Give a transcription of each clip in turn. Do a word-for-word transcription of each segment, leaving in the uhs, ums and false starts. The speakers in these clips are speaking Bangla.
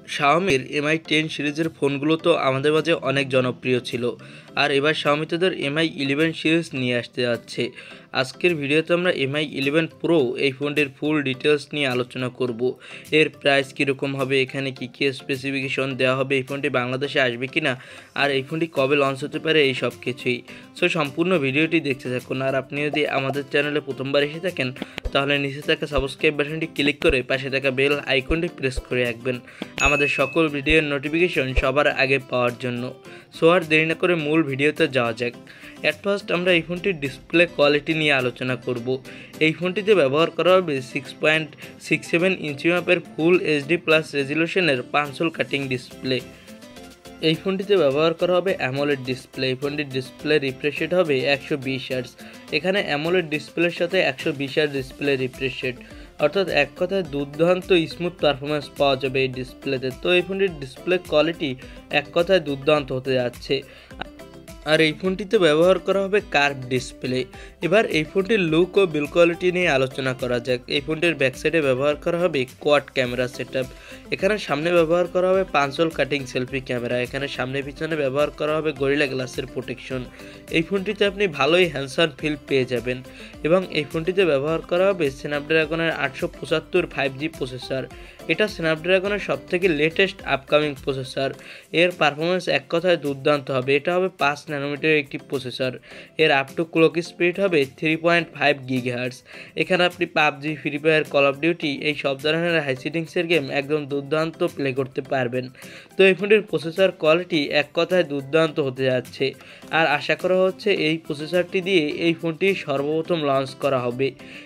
শাওমির এমআই টেন সিরিজের ফোনগুলো তো আমাদের মাঝে অনেক জনপ্রিয় ছিল, আর এবার শাওমি তাদের এমআই ইলেভেন সিরিজ নিয়ে আসতে যাচ্ছে। আজকের ভিডিওতে আমরা এমআই ইলেভেন প্রো এই ফোনটির ফুল ডিটেলস নিয়ে আলোচনা করব। এর প্রাইস কীরকম হবে, এখানে কী কী স্পেসিফিকেশন দেওয়া হবে, এই ফোনটি বাংলাদেশে আসবে কি না, আর এই ফোনটি কবে লঞ্চ হতে পারে, এই সব কিছুই। সো সম্পূর্ণ ভিডিওটি দেখতে থাকুন। আর আপনি যদি আমাদের চ্যানেলে প্রথমবার এসে থাকেন তাহলে নিচে থাকা সাবস্ক্রাইব বাটনটি ক্লিক করে পাশে থাকা বেল আইকনটি প্রেস করে রাখবেন আমাদের সকল ভিডিওর নোটিফিকেশন সবার আগে পাওয়ার জন্য। সো আর দেরি না করে মূল ভিডিওতে যাওয়া যাক। অ্যাট ফার্স্ট আমরা এই ফোনটির ডিসপ্লে কোয়ালিটি নিয়ে আলোচনা করব। এই ফোনটিতে ব্যবহার করা হবে সিক্স পয়েন্ট সিক্স সেভেন ইঞ্চি মাপের ফুল এইচডি প্লাস রেজলিউশনের পাঁচশোল কাটিং ডিসপ্লে। এই ফোনটিতে ব্যবহার করা হবে অ্যামোলেড ডিসপ্লে। এই ফোনটির ডিসপ্লে রিফ্রেশ রেট হবে একশো বিশ হার্টজ। এখানে অ্যামোলেড ডিসপ্লের সাথে একশো বিশ হার্টজ ডিসপ্লে রিফ্রেশ রেট, অর্থাৎ এক কথায় দুর্দান্ত স্মুথ পারফরমেন্স পাওয়া যাবে এই ডিসপ্লেতে। তো এই ফোনটির ডিসপ্লে কোয়ালিটি এক কথায় দুর্দান্ত হতে যাচ্ছে। আর এই ফোনটিতে ব্যবহার করা হবে কার্ভ ডিসপ্লে। এবার এই ফোনটির লুক ও বিল্ড কোয়ালিটি নিয়ে আলোচনা করা যাক। এই ফোনটির ব্যাক সাইডে ব্যবহার করা হবে কোয়াড ক্যামেরা সেটআপ। এখানে সামনে ব্যবহার করা হবে পাঁচশোল কাটিং সেলফি ক্যামেরা। এখানে সামনে পিছনে ব্যবহার করা হবে গরিলা গ্লাসের প্রোটেকশন। এই ফোনটিতে আপনি ভালোই হ্যান্ডসাম ফিল পেয়ে যাবেন। এবং এই ফোনটিতে ব্যবহার করা হবে স্ন্যাপড্রাগনের আটশো পঁচাত্তর ফাইভ জি প্রসেসর। এটা স্ন্যাপড্রাগনের সবথেকে লেটেস্ট আপকামিং প্রসেসর। এর পারফরমেন্স এক কথায় দুর্দান্ত হবে। এটা হবে পাঁচ ন্যানোমিটারের একটি প্রসেসর। এর আপ টু ক্লক স্পিড হবে থ্রি পয়েন্ট ফাইভ গিগাহার্টজ। এখানে আপনি PUBG, Free Fire, Call of Duty এই সব ধরনের হাই সিটিংসের গেম একদম দুর্দান্ত প্লে করতে পারবেন। তো এই ফোনটির প্রসেসর কোয়ালিটি এক কথায় দুর্দান্ত হতে যাচ্ছে। আর আশা করা হচ্ছে এই প্রসেসরটি দিয়ে এই ফোনটি সর্বপ্রথম লঞ্চ করা হবে।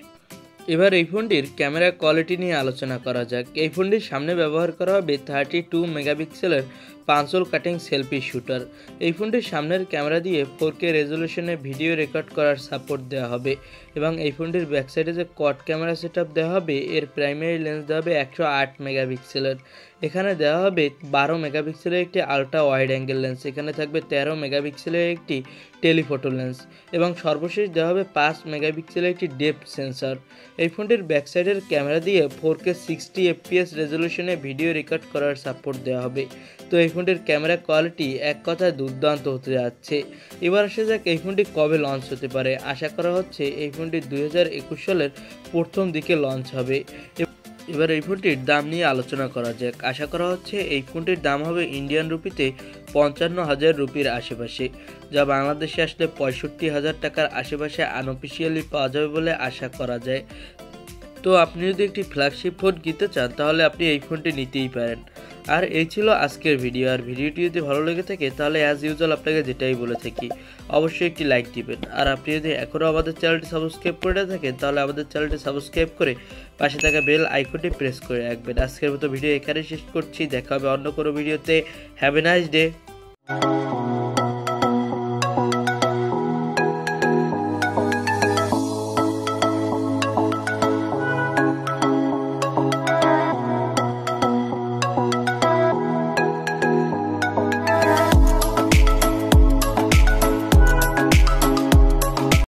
এবার এই ফোনটির ক্যামেরা কোয়ালিটি নিয়ে আলোচনা করা যাক। এই ফোনটির সামনে ব্যবহার করা হবে থার্টি টু মেগাপিক্সেলের পাঁচশোল কাটিং সেলফি শুটার। এই ফোনটির সামনের ক্যামেরা দিয়ে ফোর কে রেজলিউশনে ভিডিও রেকর্ড করার সাপোর্ট দেওয়া হবে। এবং এই ফোনটির ব্যাক সাইডে যে কোয়াড ক্যামেরা সেটআপ দেওয়া হবে, এর প্রাইমারি লেন্স দেওয়া হবে একশো আট মেগাপিক্সেলের। এখানে দেওয়া হবে বারো মেগাপিক্সেলের একটি আলট্রা ওয়াইড অ্যাঙ্গেল লেন্স। এখানে থাকবে তেরো মেগাপিক্সেলের একটি টেলিফোটো লেন্স এবং সর্বশেষ দেওয়া হবে পাঁচ মেগাপিক্সেলের একটি ডেপথ সেন্সর। এই ফোনটির ব্যাক সাইডের ক্যামেরা দিয়ে ফোর কে সিক্সটি এফপিএস রেজলিউশনে ভিডিও রেকর্ড করার সাপোর্ট দেওয়া হবে। তো এই ফোনটির ক্যামেরা কোয়ালিটি এক কথায় দুর্দান্ত হতে যাচ্ছে। এবার আসা যাক এই ফোনটি কবে লঞ্চ হতে পারে। আশা করা হচ্ছে এই ফোনটি দুই হাজার একুশ সালের প্রথম দিকে লঞ্চ হবে। এবার এই ফোনটির দাম নিয়ে আলোচনা করা যাক। আশা করা হচ্ছে এই ফোনটির দাম হবে ইন্ডিয়ান রুপিতে পঞ্চান্ন হাজার রুপির আশেপাশে, যা বাংলাদেশে আসলে পঁয়ষট্টি হাজার টাকার আশেপাশে আনঅফিসিয়ালি পাওয়া যাবে বলে আশা করা যায়। তো আপনি যদি একটি ফ্ল্যাগশিপ ফোন কিনতে চান তাহলে আপনি এই ফোনটি নিতেই পারেন। আর এই ছিল আজকের ভিডিও। আর ভিডিওটি যদি ভালো লেগে থাকে তাহলে অ্যাজ ইউজুয়াল আপনাকে যেটাই বলে থাকি, অবশ্যই একটি লাইক দিবেন। আর আপনি যদি এখনও আমাদের চ্যানেলটি সাবস্ক্রাইব করে থাকেন তাহলে আমাদের চ্যানেলটি সাবস্ক্রাইব করে পাশে থাকা বেল আইকনটি প্রেস করে রাখবেন। আজকের মতো ভিডিও এখানে শেষ করছি। দেখা হবে অন্য কোনো ভিডিওতে। Have a nice day.